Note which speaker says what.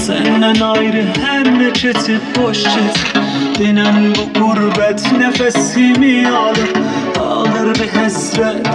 Speaker 1: Senden ayrı her ne çeti boş çet. Denen bu gurbet nefesimi alır, alır bir hesret